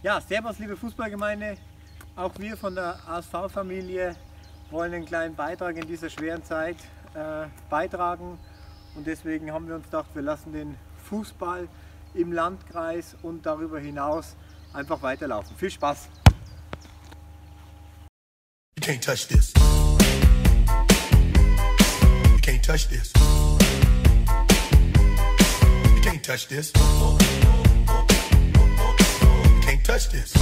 Ja, servus liebe Fußballgemeinde, auch wir von der ASV-Familie wollen einen kleinen Beitrag in dieser schweren Zeit beitragen und deswegen haben wir uns gedacht, wir lassen den Fußball im Landkreis und darüber hinaus einfach weiterlaufen. Viel Spaß! You can't touch this. You can't touch this. You can't touch this. You can't touch this.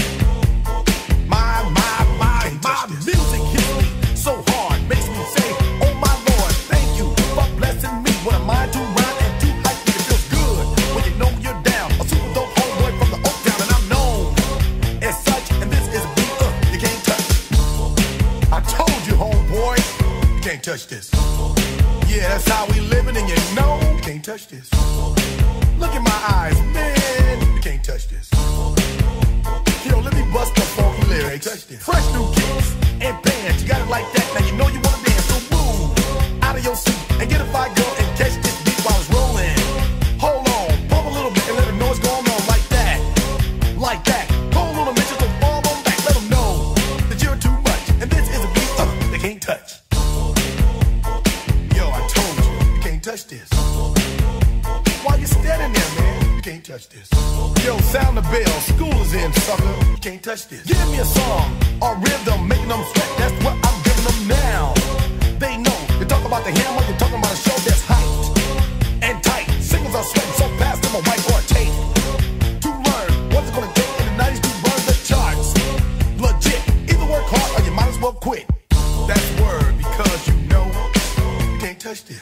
My music hits me so hard, makes me say, oh my Lord, thank you for blessing me. What am I to rhyme and to hype me? It feels good when you know you're down. A super dope homeboy from the Oak Town, and I'm known as such. And this is a beat you can't touch. I told you, homeboy, you can't touch this. Yeah, that's how we living, and you know you can't touch this. Look in my eyes, man, you can't touch this. Yo, let me bust the funky lyrics. Fresh new kicks and bands, you got it like that. Now you know you wanna dance, so move out of your seat and get a fire girl and catch this beat while it's rolling. Hold on, pump a little bit and let them know what's going on like that, like that. Hold on a minute, just fall on back, let them know that you're too much. And this is a beat they can't touch. Yo, I told you, you can't touch this. Why you standing there, man? You can't touch this. Yo, sound the bell, school is in, sucker. You can't touch this. Give me a song or rhythm, making them sweat. That's what I'm giving them now. They know. You talk about the hammer, you're talking about a show that's hyped and tight. Singles are sweating so fast, I'm a whiteboard tape. To learn what it's gonna take in the 90s to burn the charts. Legit. Either work hard or you might as well quit. That's word because you know you can't touch this.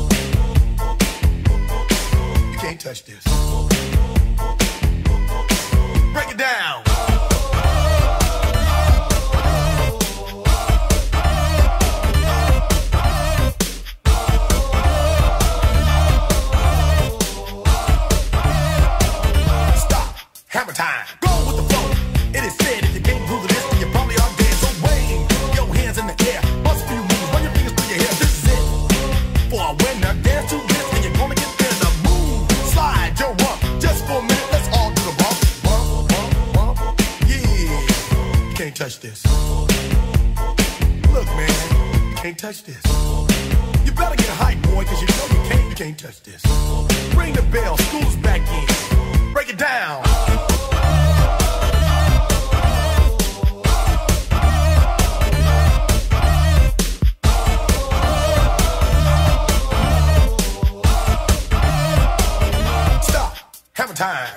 You can't touch this. Break it down. Stop. Hammer time. Go with the flow. It is said if you can't groove this, then you probably are dead. So wave your hands in the air. Bust a few moves. Run your fingers through your hair. This is it. For a winner, dance to this, and you're gonna get there. The move. Slide your rump. Just for a minute, let's all do the bump. Bump, bump, bump. Yeah. You can't touch this. Look, man, you can't touch this. You better get hype, boy, cause you know you can't touch this. Ring the bell, school's back in. Break it down. Stop. Hammer time.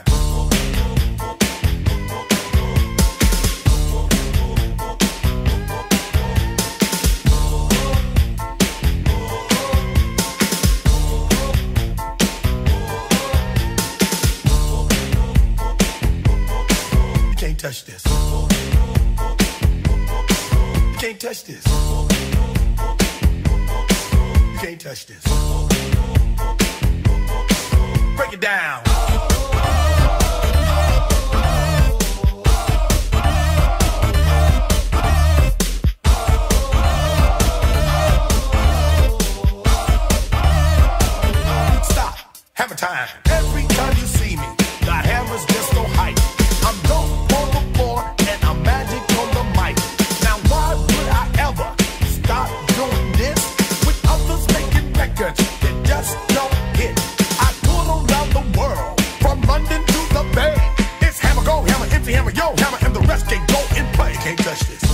You can't touch this. You can't touch this. You can't touch this. Break it down. Stop. Hammer time. Every time you see me, the hammer's just so hype. I'm dope on the floor and I'm magic on the mic. Now why would I ever stop doing this with others making records that just don't hit? I tour around the world from London to the Bay. It's hammer, go hammer, empty hammer, yo hammer, and the rest can go and play. You can't touch this.